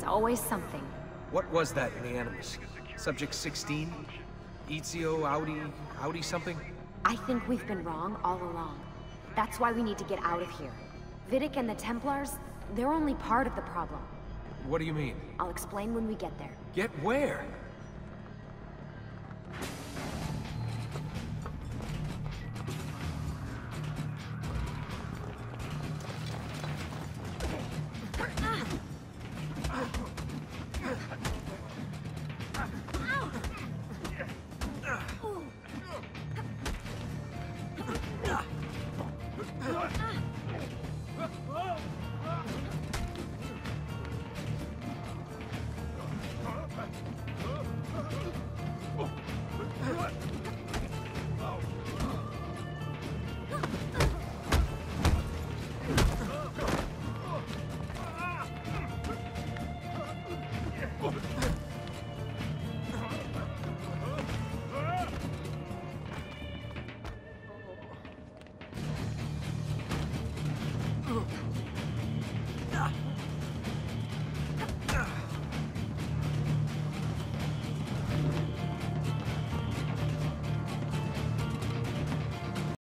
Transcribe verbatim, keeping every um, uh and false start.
always something. What was that in the Animus? Subject sixteen? Ezio, Audi, Audi something? I think we've been wrong all along. That's why we need to get out of here. Vidic and the Templars, they're only part of the problem. What do you mean? I'll explain when we get there. Get where?